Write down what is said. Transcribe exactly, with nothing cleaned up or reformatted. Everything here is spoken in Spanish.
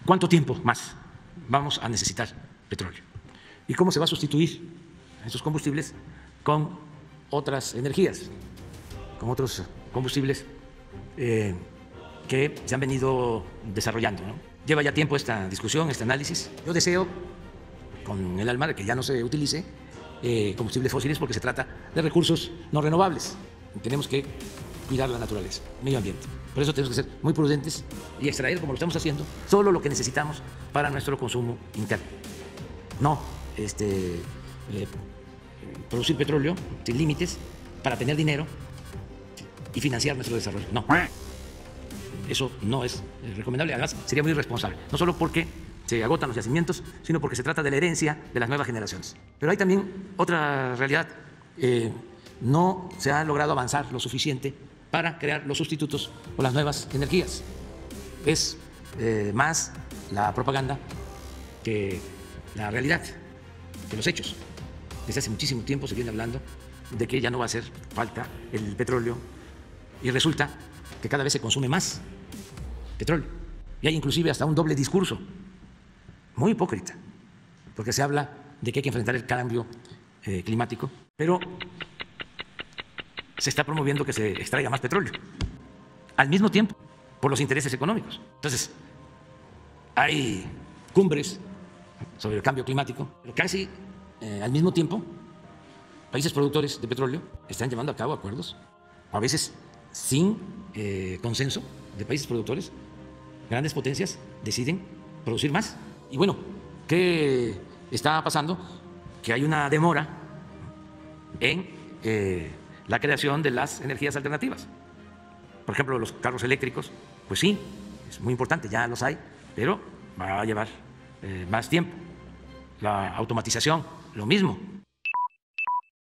¿cuánto tiempo más vamos a necesitar petróleo? ¿Y cómo se va a sustituir esos combustibles con otras energías, con otros combustibles eh, que se han venido desarrollando, ¿no? Lleva ya tiempo esta discusión, este análisis. Yo deseo, con el alma, de que ya no se utilice eh, combustibles fósiles, porque se trata de recursos no renovables. Tenemos que cuidar la naturaleza, el medio ambiente. Por eso tenemos que ser muy prudentes y extraer, como lo estamos haciendo, solo lo que necesitamos para nuestro consumo interno. No este, eh, producir petróleo sin límites para tener dinero y financiar nuestro desarrollo. No, eso no es recomendable. Además, sería muy irresponsable, no solo porque se agotan los yacimientos, sino porque se trata de la herencia de las nuevas generaciones. Pero hay también otra realidad. Eh, no se ha logrado avanzar lo suficiente para crear los sustitutos o las nuevas energías. Es eh, más la propaganda que la realidad, que los hechos. Desde hace muchísimo tiempo se viene hablando de que ya no va a hacer falta el petróleo y resulta que cada vez se consume más petróleo. Y hay inclusive hasta un doble discurso, muy hipócrita, porque se habla de que hay que enfrentar el cambio eh, climático, pero se está promoviendo que se extraiga más petróleo al mismo tiempo por los intereses económicos. Entonces, hay cumbres sobre el cambio climático, pero casi eh, al mismo tiempo países productores de petróleo están llevando a cabo acuerdos, a veces sin eh, consenso de países productores. Grandes potencias deciden producir más. Y bueno, ¿qué está pasando? Que hay una demora en eh, la creación de las energías alternativas. Por ejemplo, los carros eléctricos, pues sí, es muy importante, ya los hay, pero va a llevar eh, más tiempo. La automatización, lo mismo.